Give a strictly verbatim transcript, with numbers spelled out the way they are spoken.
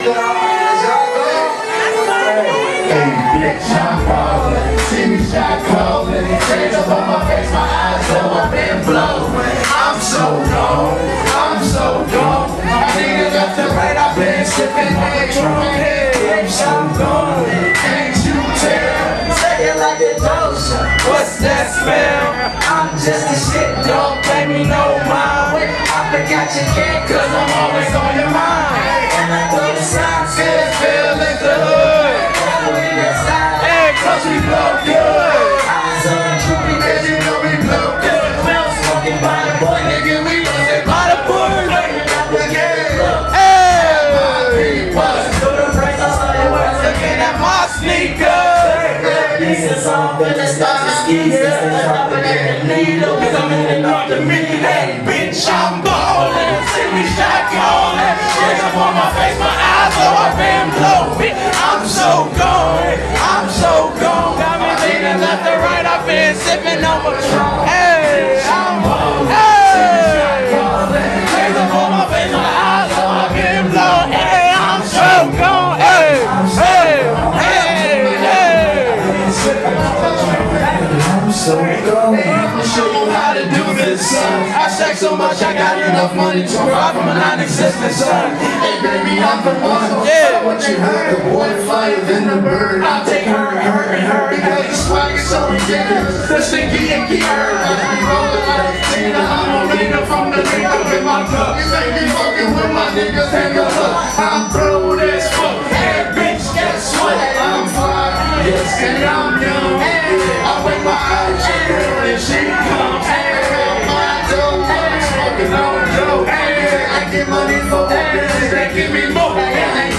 Hey, bitch, I'm ballin'. See me shot callin'. Change up on my face, my eyes glow up and blow. I'm so gone, I'm so gone. I nigga left and right, I've been sippin' that drunk. Bitch, I'm gone, can't you tell? Say it like a dose, what's that smell? I'm just a shit, don't pay me no mind. I forgot your cat, cause I'm always on your mind. And I throw the signs, feel, feel like the hood. Cause we blow good. Eyes on the truth because you know we blow good. Well, smoking by the boy, nigga, we losing by the boy. Waiting out the game. Hey! My people. Do the praise, I saw your words looking at my sneakers. Pieces on, finna start the skis. Stopping at the needle, coming up to me. Hey, bitch, I'm ballin'. See me shot callin'. Shit up on my face, my eyes blow up and blow. I'm so gone. I'm so gone. Got me leaning left and right. I've been sipping on my Patron. Hey, I'm hey. Hands up on my face, my eyes so I can blow. Hey, I'm so gone. Hey, hey, hey, hey. I'm so gone. I'ma show you how to do this, son. I stack so much, I got enough money to rob from a non-existent son. Hey, baby, I'm the one. Yeah. What you heard, the boy flyer than the bird. I'll take her, her, and her. Because the swag is so ridiculous. The stinky, icky herb. I be rolling like Tina. I'm a leader from the leader with my cup. You make me fucking with my niggas and your look. I'm through this fuck. Hey, bitch, guess what? I'm fly, yes, and I'm young. I wake my eyes, and she comes. I'm my dope, I'm smoking on dope. I get money for bitches that give me more.